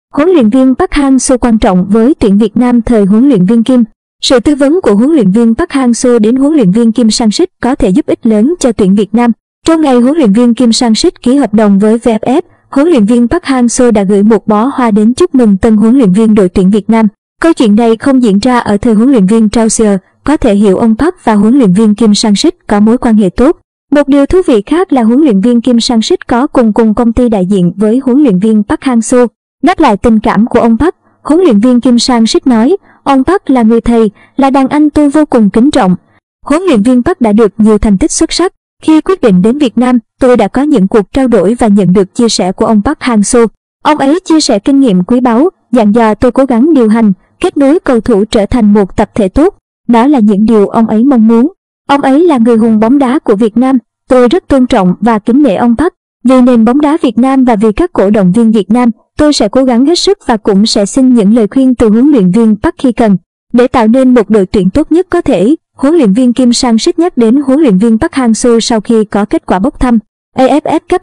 Huấn luyện viên Park Hang-seo quan trọng với tuyển Việt Nam thời huấn luyện viên Kim. Sự tư vấn của huấn luyện viên Park Hang-seo đến huấn luyện viên Kim Sang-sik có thể giúp ích lớn cho tuyển Việt Nam. Trong ngày huấn luyện viên Kim Sang-sik ký hợp đồng với VFF, huấn luyện viên Park Hang-seo đã gửi một bó hoa đến chúc mừng tân huấn luyện viên đội tuyển Việt Nam. Câu chuyện này không diễn ra ở thời huấn luyện viên Trauzier, có thể hiểu ông Park và huấn luyện viên Kim Sang-sik có mối quan hệ tốt. Một điều thú vị khác là huấn luyện viên Kim Sang-sik có cùng công ty đại diện với huấn luyện viên Park Hang-seo. Đáp lại tình cảm của ông Park, huấn luyện viên Kim Sang-sik nói, ông Park là người thầy, là đàn anh tôi vô cùng kính trọng. Huấn luyện viên Park đã được nhiều thành tích xuất sắc. Khi quyết định đến Việt Nam, tôi đã có những cuộc trao đổi và nhận được chia sẻ của ông Park Hang-seo. Ông ấy chia sẻ kinh nghiệm quý báu, dặn dò tôi cố gắng điều hành, kết nối cầu thủ trở thành một tập thể tốt. Đó là những điều ông ấy mong muốn. Ông ấy là người hùng bóng đá của Việt Nam. Tôi rất tôn trọng và kính nể ông Park. Vì nền bóng đá Việt Nam và vì các cổ động viên Việt Nam, tôi sẽ cố gắng hết sức và cũng sẽ xin những lời khuyên từ huấn luyện viên Park khi cần. Để tạo nên một đội tuyển tốt nhất có thể, huấn luyện viên Kim Sang-sik nhắc đến huấn luyện viên Park Hang-seo sau khi có kết quả bốc thăm AFF Cup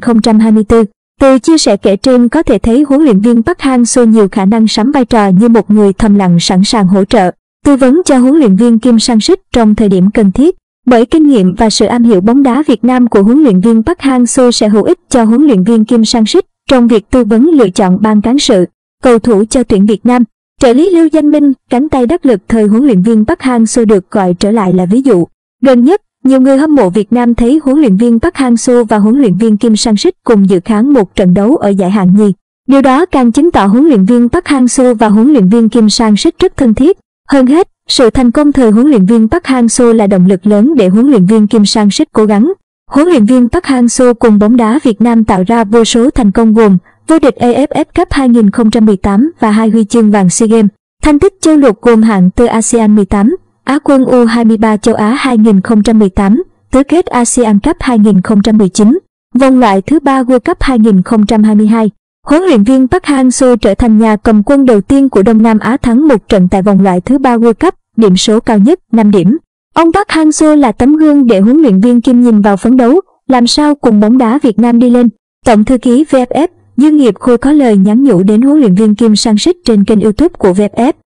2024. Từ chia sẻ kể trên có thể thấy huấn luyện viên Park Hang-seo nhiều khả năng sắm vai trò như một người thầm lặng sẵn sàng hỗ trợ, tư vấn cho huấn luyện viên Kim Sang-sik trong thời điểm cần thiết. Bởi kinh nghiệm và sự am hiểu bóng đá Việt Nam của huấn luyện viên Park Hang-seo sẽ hữu ích cho huấn luyện viên Kim Sang-sik trong việc tư vấn lựa chọn ban cán sự, cầu thủ cho tuyển Việt Nam. Trợ lý Lưu Danh Minh, cánh tay đắc lực thời huấn luyện viên Park Hang-seo được gọi trở lại là ví dụ. Gần nhất, nhiều người hâm mộ Việt Nam thấy huấn luyện viên Park Hang-seo và huấn luyện viên Kim Sang-sik cùng dự khán một trận đấu ở giải hạng nhì. Điều đó càng chứng tỏ huấn luyện viên Park Hang-seo và huấn luyện viên Kim Sang-sik rất thân thiết. Hơn hết, sự thành công thời huấn luyện viên Park Hang-seo là động lực lớn để huấn luyện viên Kim Sang-sik cố gắng. Huấn luyện viên Park Hang-seo cùng bóng đá Việt Nam tạo ra vô số thành công gồm vô địch AFF Cup 2018 và 2 huy chương vàng SEA Games, thành tích châu lục gồm hạng tư ASEAN 18, Á quân U23 châu Á 2018, tứ kết ASEAN Cup 2019, vòng loại thứ 3 World Cup 2022. Huấn luyện viên Park Hang-seo trở thành nhà cầm quân đầu tiên của Đông Nam Á thắng một trận tại vòng loại thứ 3 World Cup, điểm số cao nhất 5 điểm. Ông Park Hang-seo là tấm gương để huấn luyện viên Kim nhìn vào phấn đấu, làm sao cùng bóng đá Việt Nam đi lên. Tổng thư ký VFF Dương Nghiệp Khôi có lời nhắn nhủ đến huấn luyện viên Kim Sang-sik trên kênh YouTube của VFF.